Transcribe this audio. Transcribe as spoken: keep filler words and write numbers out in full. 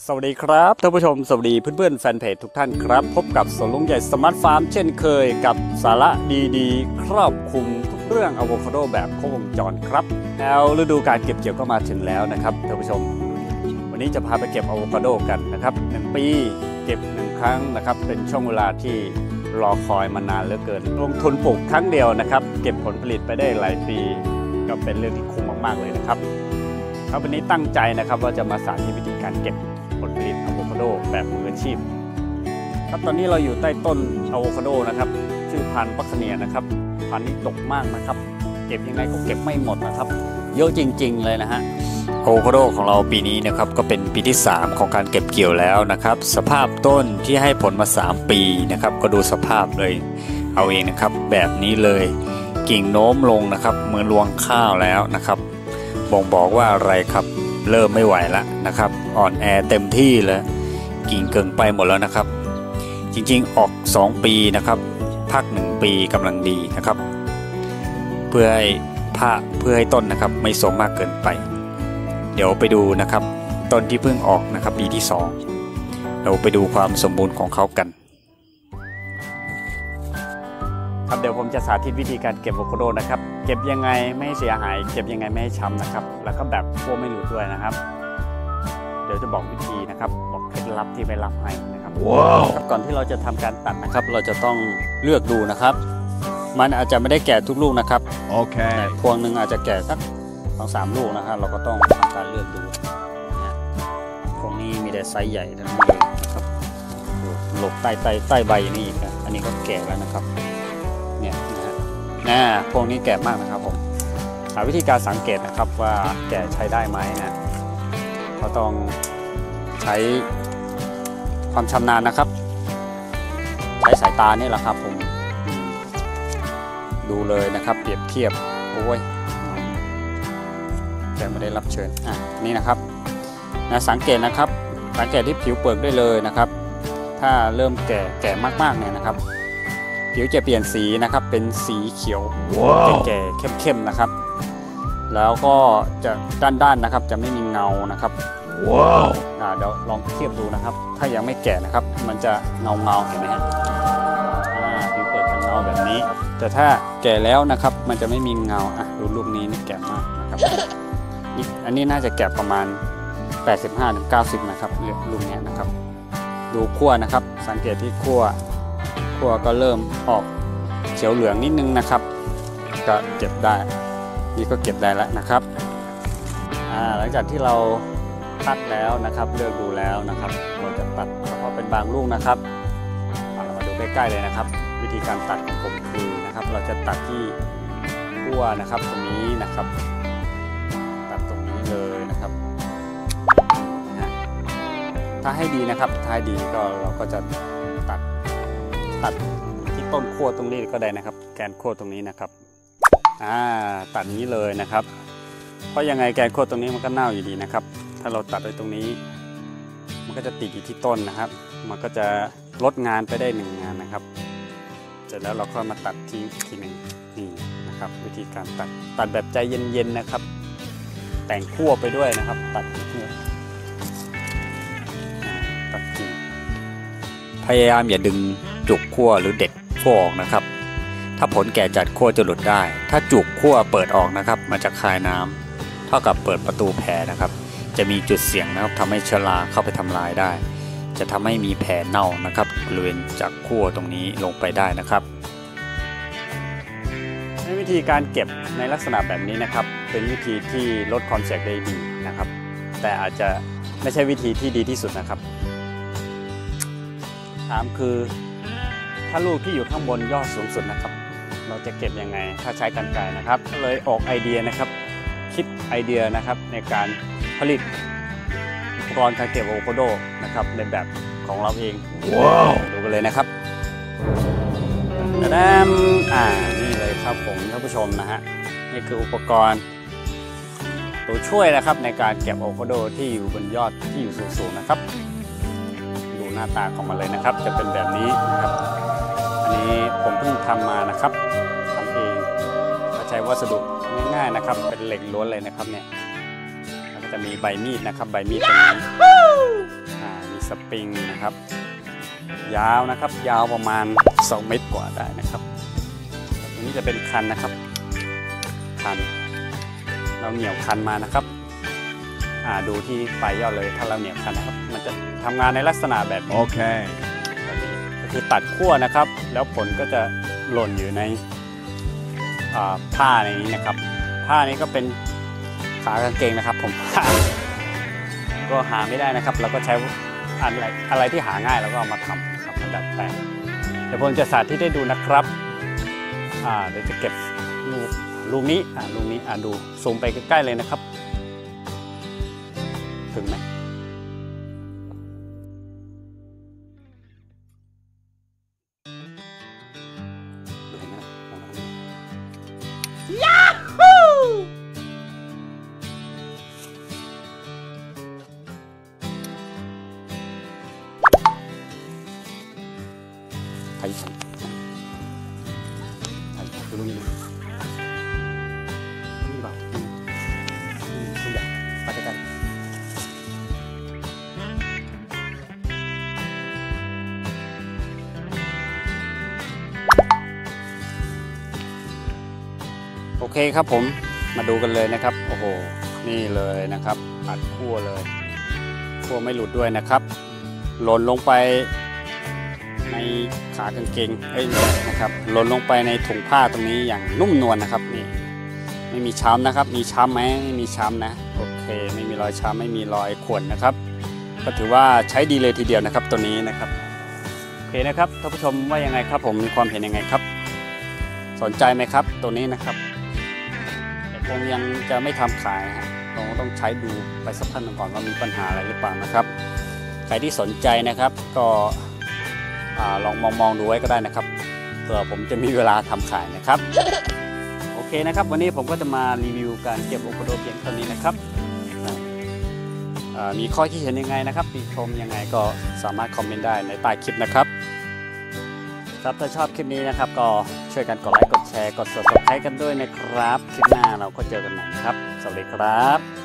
สวัสดีครับท่านผู้ชมสวัสดีเพื่อนๆแฟนเพจทุกท่านครับพบกับสวนลุงใหญ่สมาร์ทฟาร์มเช่นเคยกับสาระดีๆครอบคลุมทุกเรื่องอะโวคาโดแบบครบวงจรครับแล้วฤดูการเก็บเกี่ยวก็มาถึงแล้วนะครับท่านผู้ชมวันนี้จะพาไปเก็บอะโวคาโดกันนะครับหนึ่งปีเก็บหนึ่งครั้งนะครับเป็นช่วงเวลาที่รอคอยมานานเหลือเกินลงทุนปลูกครั้งเดียวนะครับเก็บผลผลิตไปได้หลายปีก็เป็นเรื่องที่คุ้มมากๆเลยนะครับครับวันนี้ตั้งใจนะครับว่าจะมาสาธิตวิธีการเก็บผลผลิตอะโวคาโดแบบมืออาชีพครับตอนนี้เราอยู่ใต้ต้นอะโวคาโดนะครับชื่อพันธุ์ปัคเนียนะครับพันธุ์นี้ดกมากนะครับเก็บยังไงก็เก็บไม่หมดนะครับเยอะจริงๆเลยนะฮะอะโวคาโดของเราปีนี้นะครับก็เป็นปีที่สามของการเก็บเกี่ยวแล้วนะครับสภาพต้นที่ให้ผลมาสามปีนะครับก็ดูสภาพเลยเอาเองนะครับแบบนี้เลยกิ่งโน้มลงนะครับเหมือนรวงข้าวแล้วนะครับบ่งบอกว่าอะไรครับเริ่มไม่ไหวแล้วนะครับอ่อนแอเต็มที่เลยกิ่งเกินไปหมดแล้วนะครับจริงๆออกสองปีนะครับพักหนึ่งปีกำลังดีนะครับเพื่อให้ผ้าเพื่อให้ต้นนะครับไม่โทรมมากเกินไปเดี๋ยวไปดูนะครับต้นที่เพิ่งออกนะครับปีที่สองเราไปดูความสมบูรณ์ของเขากันครับเดี๋ยวผมจะสาธิตวิธีการเก็บอะโวคาโดนะครับเก็บยังไงไม่ให้เสียหายเก็บยังไงไม่ให้ช้ำนะครับแล้วก็แบบพวกไม่หลุดด้วยนะครับเดี๋ยวจะบอกวิธีนะครับบอกเคล็ดลับที่ไปรับให้นะครับว้าวก่อนที่เราจะทำการตัดนะครับเราจะต้องเลือกดูนะครับมันอาจจะไม่ได้แก่ทุกลูกนะครับโอเคแต่พวงหนึ่งอาจจะแก่สักสองสามลูกนะครับเราก็ต้องทำการเลือกดูพวงนี้มีแต่ไซส์ใหญ่ทั้งนั้นเลยนะครับหลบใต้ใต้ใต้ใบนี่อีกนะอันนี้ก็แก่แล้วนะครับเนี่ยนะฮะน่าพวกนี้แก่มากนะครับผมหาวิธีการสังเกตนะครับว่าแก่ใช้ได้ไหมนะเราต้องใช้ความชำนาญนะครับใช้สายตานี่แหละครับผมดูเลยนะครับเปรียบเทียบโอ้ยแต่ไม่ได้รับเชิญอ่ะนี่นะครับนะสังเกตนะครับสังเกตที่ผิวเปลือกได้เลยนะครับถ้าเริ่มแก่แก่มากๆเนี่ยนะครับผิวจะเปลี่ยนสีนะครับเป็นสีเขียว wow. แก่ๆเข้มๆนะครับแล้วก็จะด้านๆนะครับจะไม่มีเงานะครับว้าวเดี๋ยวลองเทียบดูนะครับถ้ายังไม่แก่นะครับมันจะเงาเงาเห็นไหมฮะผิวเปลือกจะเงาแบบนี้แต่ถ้าแก่แล้วนะครับมันจะไม่มีเงาอ่ะดูลูกนี้นี่แก่มากนะครับอันนี้น่าจะแก่ประมาณ แปดสิบห้าถึงเก้าสิบ นะครับลูกนี้นะครับดูขั้วนะครับสังเกตที่ขั้วขั้วก็เริ่มออกเขียวเหลืองนิดนึงนะครับก็เก็บได้นี่ก็เก็บได้แล้วนะครับหลังจากที่เราตัดแล้วนะครับเลือกดูแล้วนะครับเราจะตัดเฉพาะเป็นบางลูกนะครับเรามาดูใกล้ๆเลยนะครับวิธีการตัดของผมคือนะครับเราจะตัดที่ขั้วนะครับตรงนี้นะครับตัดตรงนี้เลยนะครับนะถ้าให้ดีนะครับถ้าให้ดีก็เราก็จะตัดตัดที่ต้นขั้วตรงนี้ก็ได้นะครับแกนขั้วตรงนี้นะครับอ่าตัดนี้เลยนะครับเพราะยังไงแกนขั้วตรงนี้มันก็เน่าอยู่ดีนะครับถ้าเราตัดไว้ตรงนี้มันก็จะติดอยู่ที่ต้นนะครับมันก็จะลดงานไปได้หนึ่งงานนะครับเสร็จแล้วเราก็มาตัดทิ้งอีกทีหนึ่งนี่นะครับวิธีการตัดตัดแบบใจเย็นๆนะครับแต่งขั้วไปด้วยนะครับตัดขั้วตัดกิ่งพยายามอย่าดึงจุกขั้วหรือเด็ดขั้วออกนะครับถ้าผลแก่จัดขั้วจะหลุดได้ถ้าจุกขั้วเปิดออกนะครับมันจะคายน้ำเท่ากับเปิดประตูแผลนะครับจะมีจุดเสี่ยงนะครับทำให้เชื้อราเข้าไปทำลายได้จะทำให้มีแผลเน่านะครับบริเวณจากขั้วตรงนี้ลงไปได้นะครับในวิธีการเก็บในลักษณะแบบนี้นะครับเป็นวิธีที่ลดความเสี่ยงได้ดีนะครับแต่อาจจะไม่ใช่วิธีที่ดีที่สุดนะครับถามคือถ้าลูกที่อยู่ข้างบนยอดสูงสุดนะครับเราจะเก็บยังไงถ้าใช้กรรไกรนะครับก็เลยออกไอเดียนะครับคิดไอเดียนะครับในการผลิตอุปกรณ์การเก็บอะโวคาโดนะครับในแบบของเราเองว้าวดูกันเลยนะครับแดมอ่านี่เลยครับผมท่านผู้ชมนะฮะนี่คืออุปกรณ์ตัวช่วยนะครับในการเก็บอะโวคาโดที่อยู่บนยอดที่อยู่สูงๆนะครับดูหน้าตาของมันเลยนะครับจะเป็นแบบนี้นะครับอันนี้ผมเพิ่งทำมานะครับทำเองใช้วัสดุง่ายๆนะครับเป็นเหล็กล้วนเลยนะครับเนี่ยแล้วก็จะมีใบมีดนะครับใบมีดตรงนี้สปริงนะครับยาวนะครับยาวประมาณสองเมตรกว่าได้นะครับตัวนี้จะเป็นคันนะครับคันเราเหนี่ยวคันมานะครับอ่าดูที่ปลายยอดเลยถ้าเราเหนี่ยวคันนะครับมันจะทำงานในลักษณะแบบนี้โอเคแบบนี้ก็คือตัดขั้วนะครับแล้วผลก็จะหล่นอยู่ในผ้าในนี้นะครับผ้านี้ก็เป็นขากางเกงนะครับผมก็หาไม่ได้นะครับเราก็ใช้อะไรอะไรที่หาง่ายแล้วก็เอามาทำครับมาดัดแปลงเดี๋ยวผมจะสาธิตให้ดูนะครับอ่าเดี๋ยวจะเก็บลูกลูกนี้อ่าลูกนี้อ่าดูซูมไปใกล้ๆเลยนะครับถึงไหมดูเห็นไหมยาฮูไทยฉันไทยดูลูกนี้ดูนี่เปล่าดูอย่างไปกันโอเคครับผมมาดูกันเลยนะครับโอ้โหนี่เลยนะครับอัดคั่วเลยคั่วไม่หลุดด้วยนะครับหล่นลงไปในขากางเกงเอ้ยนะครับหล่นลงไปในถุงผ้าตรงนี้อย่างนุ่มนวลนะครับนี่ไม่มีช้ำนะครับมีช้ำไหมไม่มีช้ำนะโอเคไม่มีรอยช้ำไม่มีรอยข่วนนะครับก็ถือว่าใช้ดีเลยทีเดียวนะครับตัวนี้นะครับโอเคนะครับท่านผู้ชมว่ายังไงครับผมมีความเห็นยังไงครับสนใจไหมครับตัวนี้นะครับคงยังจะไม่ทำขายฮะเราต้องใช้ดูไปสักพักหนึ่งก่อนว่ามีปัญหาอะไรหรือเปล่านะครับใครที่สนใจนะครับก็ลองมองมองดูไว้ก็ได้นะครับเผื่อผมจะมีเวลาทำขายนะครับโอเคนะครับวันนี้ผมก็จะมารีวิวการเก็บอะโวคาโดเพียงเท่านี้นะครับมีข้อคิดเห็นยังไงนะครับติชมยังไงก็สามารถคอมเมนต์ได้ในใต้คลิปนะครับครับถ้าชอบคลิปนี้นะครับก็ช่วยกันกดไลค์กดแชร์กด ซับสไครบ์ กันด้วยนะครับคลิปหน้าเราก็เจอกันใหม่ครับสวัสดีครับ